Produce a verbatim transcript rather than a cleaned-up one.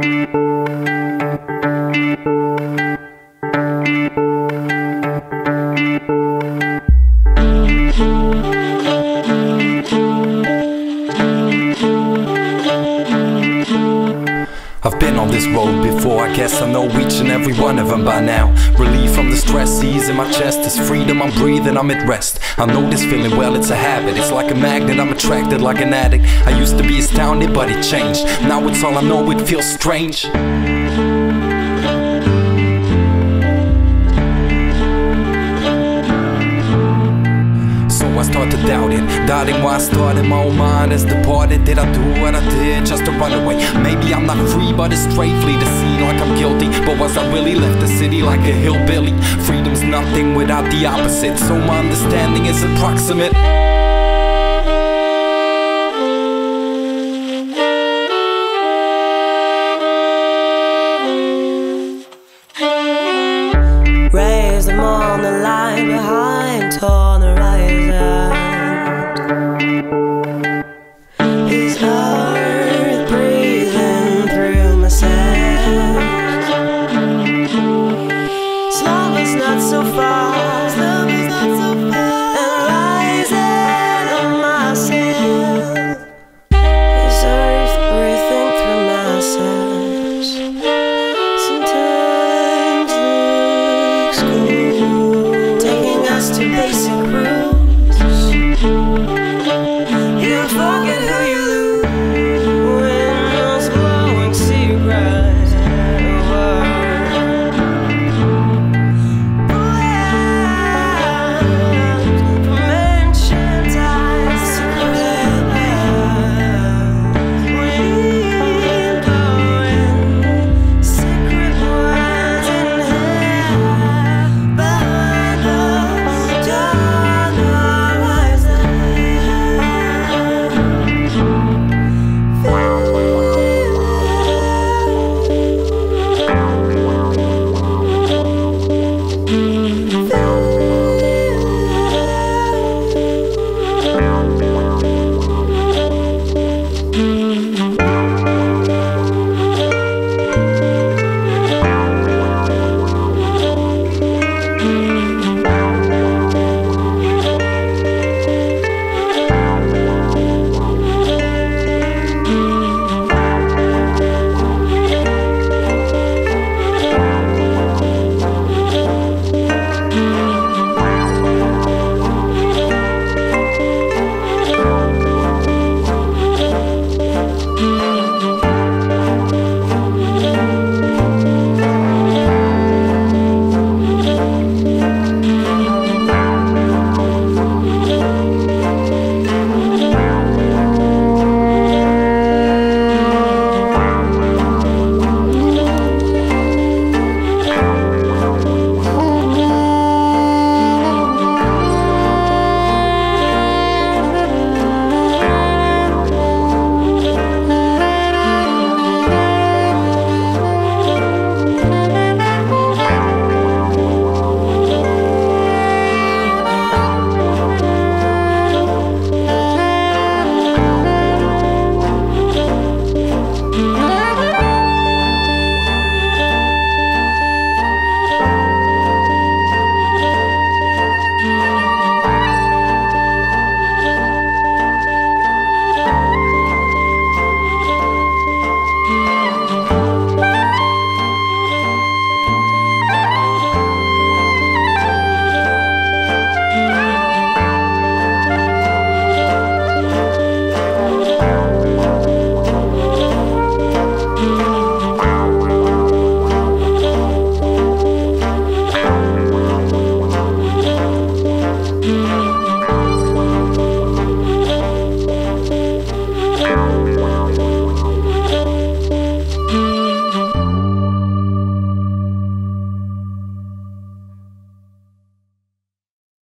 I've been on this road before, I guess I know each and every one of them by now. Relief from the stress, ease in my chest, it's freedom, I'm breathing, I'm at rest. I know this feeling well, it's a habit, it's like a magnet, I'm attracted like an addict. I used to be astounded, but it changed. Now it's all I know, it feels strange. I start to doubt it, doubting why I started. My own mind has departed. Did I do what I did just to run away? Maybe I'm not free, but it's straight. Flee the scene like I'm guilty, but was I really left the city like a hillbilly? Freedom's nothing without the opposite, so my understanding is approximate. Raise them on the line behind, talk.